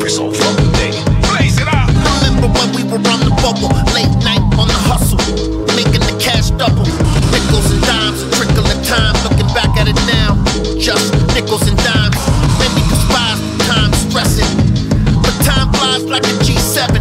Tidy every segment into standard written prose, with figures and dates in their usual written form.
so fucking day. Blaze it up. Remember when we were on the bubble, late night on the hustle, making the cash double. Nickels and dimes, a trickle of time. Looking back at it now, just nickels and dimes. Made me despise the time stressing, but time flies like a G7.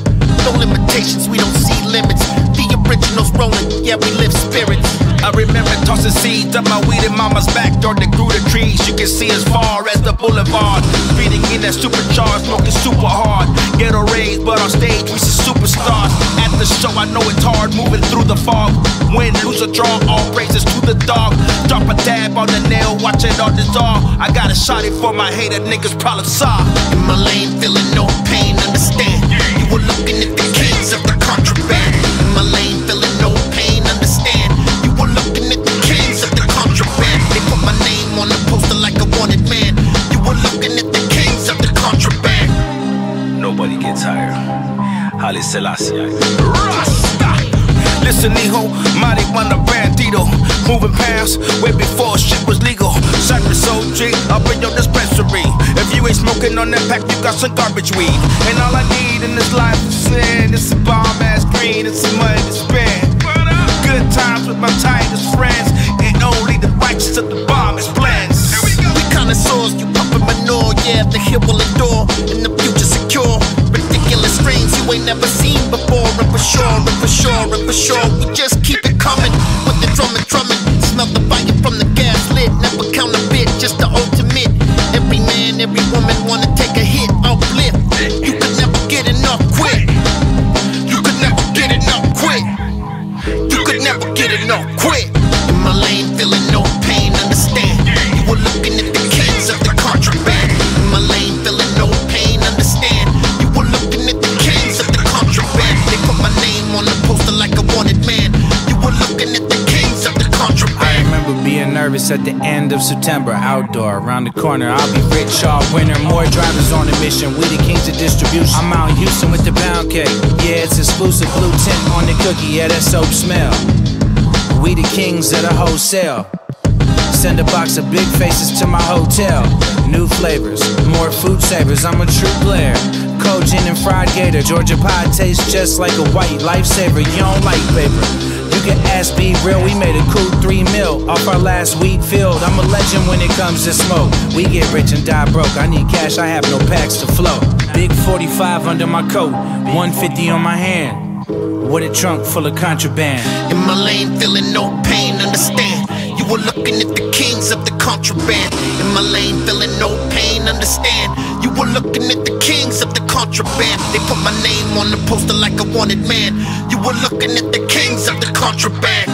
No limitations, we don't see limits. The originals rolling, yeah, we live spirits. I remember tossing seeds up my weed in mama's backyard that grew the trees. You can see as far as the boulevard. Breathing in that supercharged, smoking super hard. Ghetto raised, but on stage we see superstars. At the show I know it's hard, moving through the fog. Win, lose or draw, all praises to the dog. Drop a dab on the nail, watch it all dissolve. I got a shot it for my hater niggas problem solved. In my lane, feeling no pain, understand. You were looking at the kings of the contraband. In my lane, feeling no pain, understand. You were looking at the kings of the contraband. They put my name on the poster like a wanted man. You were looking at the kings of the contraband. Nobody gets tired. Haile Selassie. Rasta! Listen, hijo, marijuana bandito. Moving past way before shit was legal. Cypress OG up in your dispensary. If you ain't smoking on that pack, you got some garbage weed. And all I need in this life is sin. It's a bomb ass green, it's some money to spend. Good times with my tightest friends. And only the righteous of the bomb is blends. We connoisseurs, you pumping manure. Yeah, the hill will endure, and the future secure. Ridiculous strains you ain't never seen before. And for sure, and for sure, and for sure, we just keep it coming. With the drumming, smell the fire from the gas lit. Never counterfeit, just the ultimate. Every man, every woman wanna take a hit, uplift. You could never get enough quick. You could never get enough quick. You could never get enough quick. In my lane, feeling no pain, understand. You were looking at the kings of the contraband. In my lane, feeling no pain, understand. You were looking at the kings of the contraband. They put my name on the poster like a wanted man. You were looking at the kings of the contraband. I remember being nervous at the end of September. Outdoor, around the corner, I'll be rich all winter. More drivers on a mission, we the kings of distribution. I'm out in Houston with the pound cake. Yeah, it's exclusive, blue tint on the cookie. Yeah, that soap smell. We the kings of the wholesale. Send a box of big faces to my hotel. New flavors, more food savers, I'm a true player. Cold gin and fried gator. Georgia pie tastes just like a white lifesaver. You don't like paper, you can ask Be Real. We made a cool 3 mil off our last wheat field. I'm a legend when it comes to smoke. We get rich and die broke. I need cash, I have no packs to flow. Big 45 under my coat, 150 on my hand. With a trunk full of contraband. In my lane, feeling no pain, understand. You were looking at the kings of the contraband. In my lane, feeling no pain, understand. You were looking at the kings of the contraband. They put my name on the poster like a wanted man. You were looking at the kings of the contraband.